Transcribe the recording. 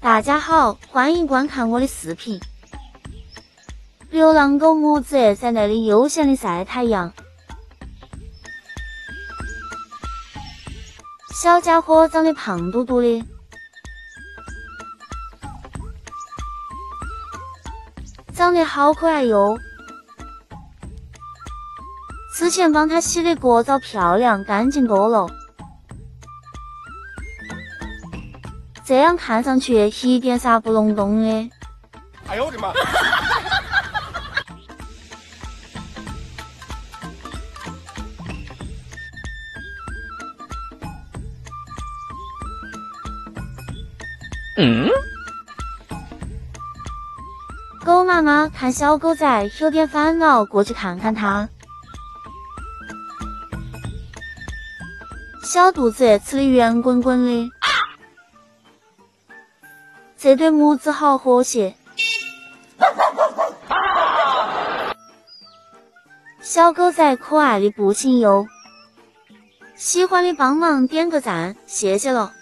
大家好，欢迎观看我的视频。流浪狗母子在那里悠闲的晒太阳。小家伙长得胖嘟嘟的，长得好可爱哟。之前帮他洗的锅澡漂亮干净多了，这样看上去一点啥不隆咚的。 哎呦我的妈！ 狗妈妈看小狗仔有点烦恼，过去看看它。小肚子吃得圆滚滚的，这对母子好和谐。小狗仔可爱的不行哟，喜欢的帮忙点个赞，谢谢了。